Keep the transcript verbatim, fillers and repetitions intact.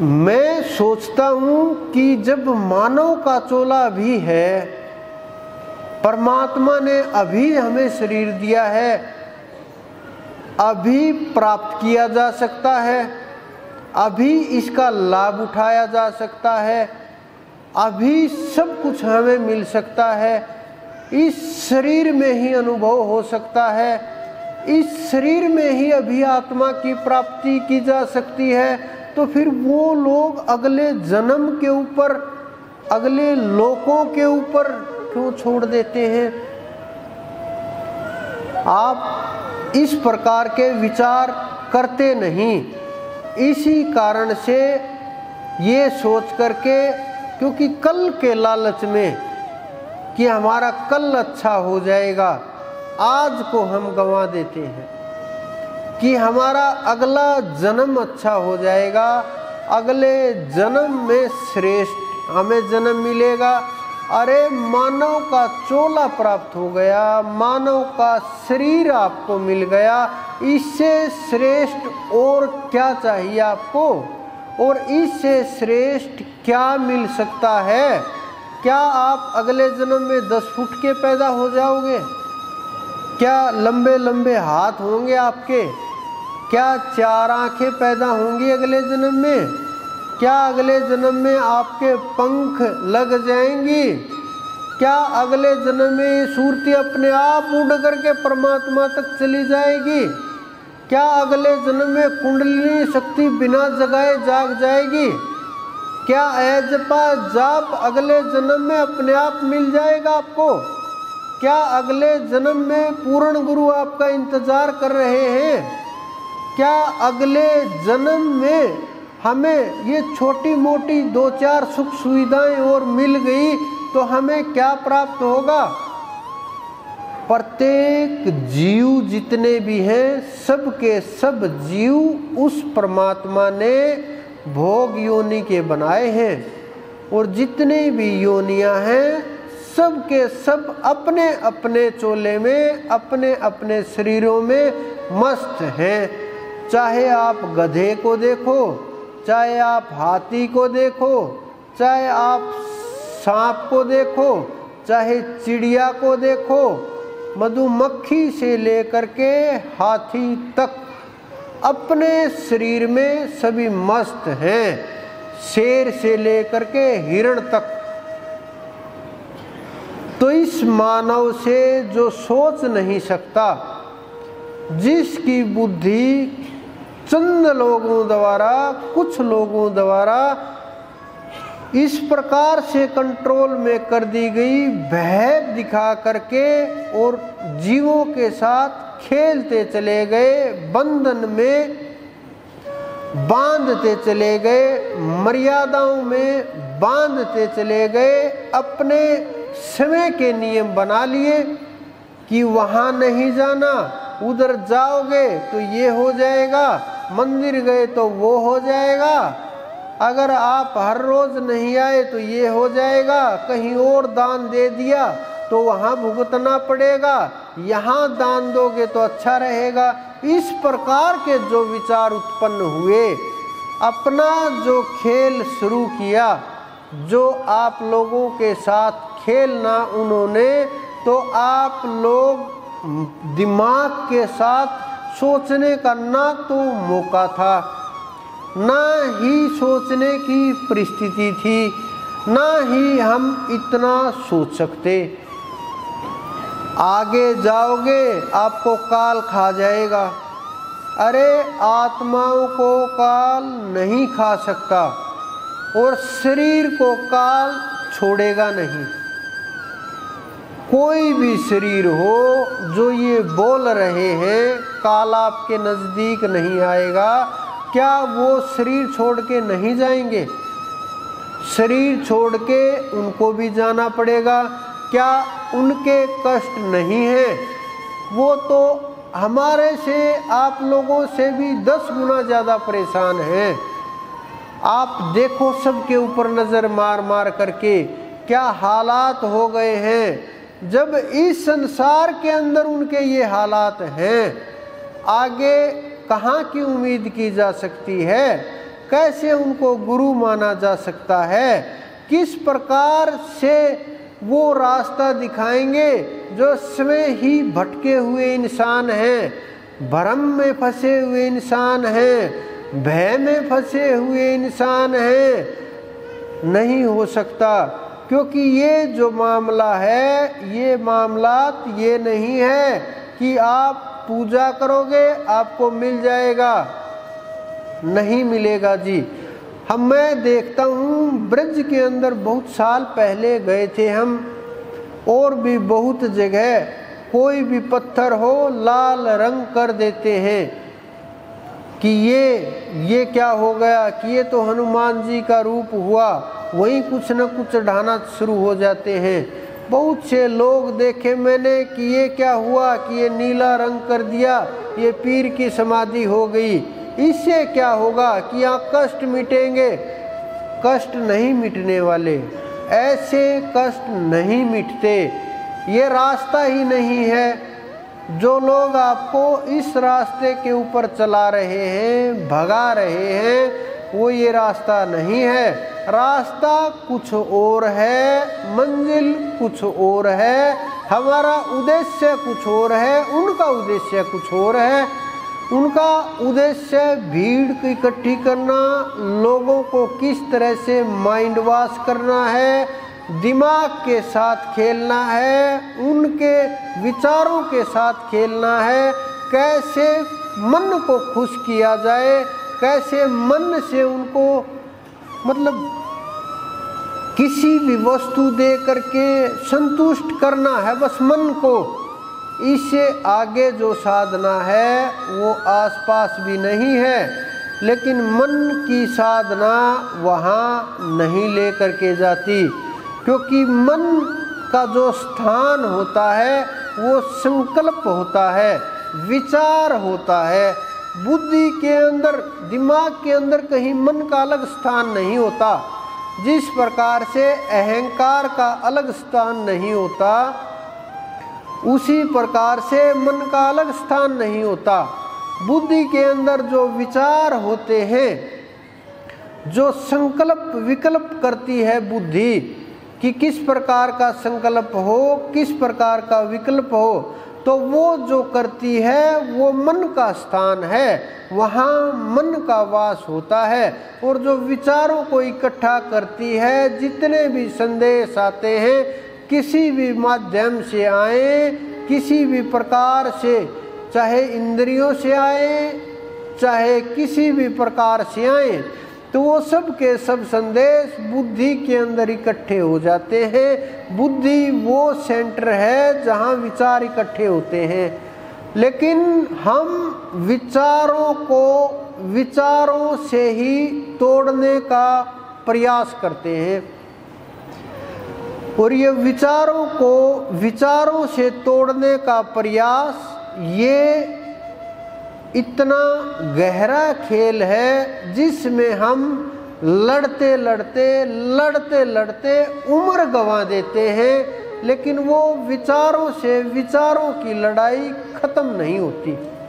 मैं सोचता हूँ कि जब मानव का चोला भी है, परमात्मा ने अभी हमें शरीर दिया है, अभी प्राप्त किया जा सकता है, अभी इसका लाभ उठाया जा सकता है, अभी सब कुछ हमें मिल सकता है, इस शरीर में ही अनुभव हो सकता है, इस शरीर में ही अभी आत्मा की प्राप्ति की जा सकती है, तो फिर वो लोग अगले जन्म के ऊपर, अगले लोकों के ऊपर क्यों छोड़ देते हैं? आप इस प्रकार के विचार करते नहीं। इसी कारण से ये सोच करके, क्योंकि कल के लालच में कि हमारा कल अच्छा हो जाएगा, आज को हम गंवा देते हैं कि हमारा अगला जन्म अच्छा हो जाएगा, अगले जन्म में श्रेष्ठ हमें जन्म मिलेगा। अरे मानव का चोला प्राप्त हो गया, मानव का शरीर आपको मिल गया, इससे श्रेष्ठ और क्या चाहिए आपको? और इससे श्रेष्ठ क्या मिल सकता है? क्या आप अगले जन्म में दस फुट के पैदा हो जाओगे? क्या लंबे लंबे हाथ होंगे आपके? क्या चार आंखें पैदा होंगी अगले जन्म में? क्या अगले जन्म में आपके पंख लग जाएंगी? क्या अगले जन्म में ये सूरती अपने आप उड़ करके परमात्मा तक चली जाएगी? क्या अगले जन्म में कुंडलिनी शक्ति बिना जगाए जाग जाएगी? क्या एजपा जाप अगले जन्म में अपने आप मिल जाएगा आपको? क्या अगले जन्म में पूर्ण गुरु आपका इंतजार कर रहे हैं? क्या अगले जन्म में हमें ये छोटी मोटी दो चार सुख सुविधाएं और मिल गई तो हमें क्या प्राप्त होगा? प्रत्येक जीव जितने भी हैं, सब के सब जीव उस परमात्मा ने भोग योनि के बनाए हैं, और जितने भी योनियां हैं सब के सब अपने अपने चोले में, अपने अपने शरीरों में मस्त हैं। चाहे आप गधे को देखो, चाहे आप हाथी को देखो, चाहे आप सांप को देखो, चाहे चिड़िया को देखो, मधुमक्खी से लेकर के हाथी तक अपने शरीर में सभी मस्त हैं, शेर से लेकर के हिरण तक। तो इस मानव से जो सोच नहीं सकता, जिसकी बुद्धि चंद लोगों द्वारा, कुछ लोगों द्वारा इस प्रकार से कंट्रोल में कर दी गई, भय दिखा करके और जीवों के साथ खेलते चले गए, बंधन में बांधते चले गए, मर्यादाओं में बांधते चले गए, अपने समय के नियम बना लिए कि वहाँ नहीं जाना, उधर जाओगे तो ये हो जाएगा, मंदिर गए तो वो हो जाएगा, अगर आप हर रोज नहीं आए तो ये हो जाएगा, कहीं और दान दे दिया तो वहाँ भुगतना पड़ेगा, यहाँ दान दोगे तो अच्छा रहेगा। इस प्रकार के जो विचार उत्पन्न हुए, अपना जो खेल शुरू किया, जो आप लोगों के साथ खेलना उन्होंने, तो आप लोग दिमाग के साथ सोचने का ना तो मौका था, ना ही सोचने की परिस्थिति थी, ना ही हम इतना सोच सकते। आगे जाओगे आपको काल खा जाएगा। अरे आत्माओं को काल नहीं खा सकता, और शरीर को काल छोड़ेगा नहीं। कोई भी शरीर हो जो ये बोल रहे हैं काल आपके नज़दीक नहीं आएगा, क्या वो शरीर छोड़ के नहीं जाएंगे? शरीर छोड़ के उनको भी जाना पड़ेगा। क्या उनके कष्ट नहीं है? वो तो हमारे से, आप लोगों से भी दस गुना ज़्यादा परेशान हैं। आप देखो सबके ऊपर नज़र मार मार करके क्या हालात हो गए हैं। जब इस संसार के अंदर उनके ये हालात हैं, आगे कहाँ की उम्मीद की जा सकती है? कैसे उनको गुरु माना जा सकता है? किस प्रकार से वो रास्ता दिखाएंगे जो स्वयं ही भटके हुए इंसान हैं, भ्रम में फंसे हुए इंसान हैं, भय में फंसे हुए इंसान हैं? नहीं हो सकता, क्योंकि ये जो मामला है, ये मामलात ये नहीं है कि आप पूजा करोगे आपको मिल जाएगा, नहीं मिलेगा जी। हम मैं देखता हूँ ब्रज के अंदर बहुत साल पहले गए थे हम, और भी बहुत जगह कोई भी पत्थर हो लाल रंग कर देते हैं कि ये ये क्या हो गया, कि ये तो हनुमान जी का रूप हुआ, वहीं कुछ न कुछ ढाना शुरू हो जाते हैं। बहुत से लोग देखे मैंने कि ये क्या हुआ, कि ये नीला रंग कर दिया, ये पीर की समाधि हो गई, इससे क्या होगा कि यहाँ कष्ट मिटेंगे। कष्ट नहीं मिटने वाले, ऐसे कष्ट नहीं मिटते, ये रास्ता ही नहीं है। जो लोग आपको इस रास्ते के ऊपर चला रहे हैं, भगा रहे हैं, वो ये रास्ता नहीं है। रास्ता कुछ और है, मंजिल कुछ और है, हमारा उद्देश्य कुछ और है, उनका उद्देश्य कुछ और है। उनका उद्देश्य भीड़ इकट्ठी करना, लोगों को किस तरह से माइंड वॉश करना है, दिमाग के साथ खेलना है, उनके विचारों के साथ खेलना है, कैसे मन को खुश किया जाए, कैसे मन से उनको मतलब किसी भी वस्तु दे करके संतुष्ट करना है बस मन को। इससे आगे जो साधना है वो आसपास भी नहीं है, लेकिन मन की साधना वहाँ नहीं ले करके जाती, क्योंकि मन का जो स्थान होता है वो संकल्प होता है, विचार होता है। बुद्धि के अंदर, दिमाग के अंदर कहीं मन का अलग स्थान नहीं होता। जिस प्रकार से अहंकार का अलग स्थान नहीं होता, उसी प्रकार से मन का अलग स्थान नहीं होता। बुद्धि के अंदर जो विचार होते हैं, जो संकल्प विकल्प करती है बुद्धि कि किस प्रकार का संकल्प हो, किस प्रकार का विकल्प हो, तो वो जो करती है वो मन का स्थान है, वहाँ मन का वास होता है। और जो विचारों को इकट्ठा करती है, जितने भी संदेश आते हैं, किसी भी माध्यम से आए, किसी भी प्रकार से, चाहे इंद्रियों से आए, चाहे किसी भी प्रकार से आए, तो वो सब के सब संदेश बुद्धि के अंदर इकट्ठे हो जाते हैं। बुद्धि वो सेंटर है जहाँ विचार इकट्ठे होते हैं। लेकिन हम विचारों को विचारों से ही तोड़ने का प्रयास करते हैं, और ये विचारों को विचारों से तोड़ने का प्रयास ये इतना गहरा खेल है जिसमें हम लड़ते लड़ते लड़ते लड़ते उम्र गंवा देते हैं, लेकिन वो विचारों से विचारों की लड़ाई खत्म नहीं होती।